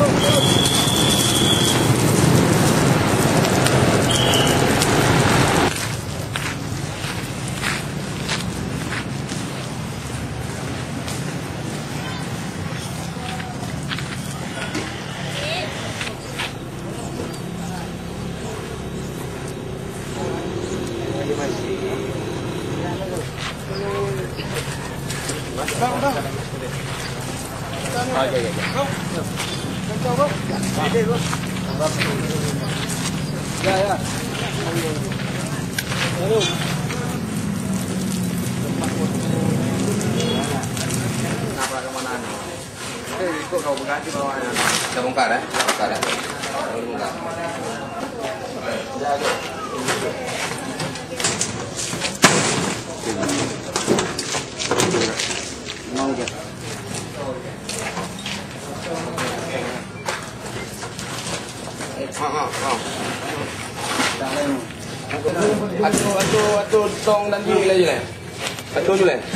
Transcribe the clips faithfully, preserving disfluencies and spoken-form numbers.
Bang, bang. Oke, oke. Bang, coba. Ya, ya. Lalu. Kenapa kemana? Eh, kok kau berganti bawahnya? Kita bongkar ya, bongkar ya. Bongkar. Jaga. Mau ya. Ah, ah, Atu, atu, atu, tong dan gini lagi lah. Atu dulu lah.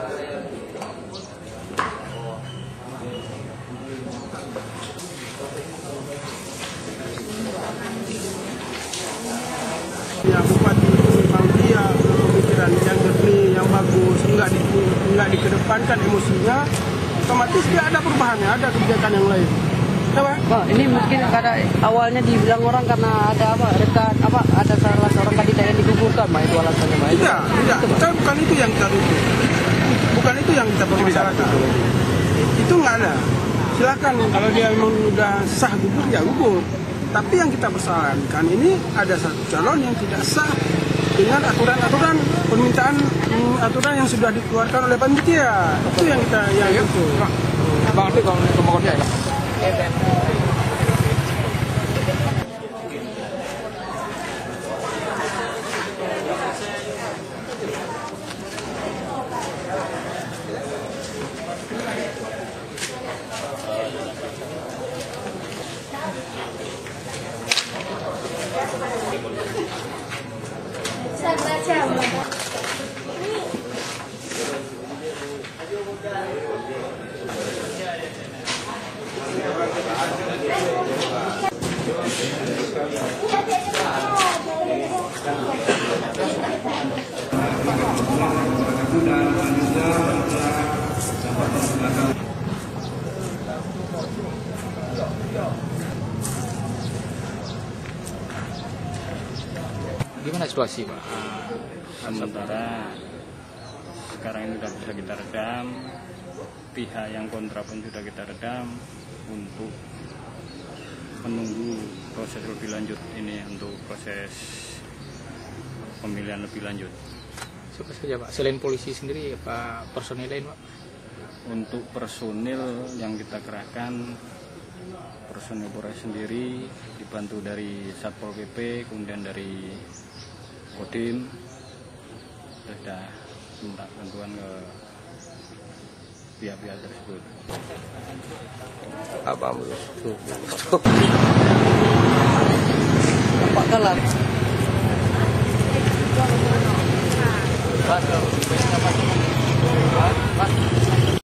Ya, bupati itu memang dia pemikiran yang jernih, yang bagus, enggak di, enggak dikedepankan emosinya, otomatis dia ada perubahannya, ada kebijakan yang lain. Coba. Bang, ini mungkin karena awalnya dibilang orang karena ada apa, rekan apa, ada salah seorang kandidat yang digugurkan, Pak, itu alasannya, Pak. Tidak, tidak. Kita bukan itu yang kita rujuk. Bukan itu yang kita permasalahkan. Itu nggak ada. Silakan kalau dia memang sudah sah gugur, ya gugur. Tapi yang kita persoalkan ini ada satu calon yang tidak sah dengan aturan-aturan permintaan aturan yang sudah dikeluarkan oleh panitia. Itu yang kita yang itu. Bang, nanti kalau kemokonnya ya. Gimana situasi, Pak? Sementara sekarang ini sudah bisa kita redam, pihak yang kontra pun sudah kita redam untuk menunggu proses lebih lanjut ini untuk proses pemilihan lebih lanjut. Siapa saja, Pak? Selain polisi sendiri, apa personil lain, Pak? Untuk personil yang kita kerahkan, personil Polres sendiri dibantu dari Satpol P P, kemudian dari Kodim, sudah minta bantuan ke pihak-pihak tersebut. Apa mulus? Pak Galat. Mas,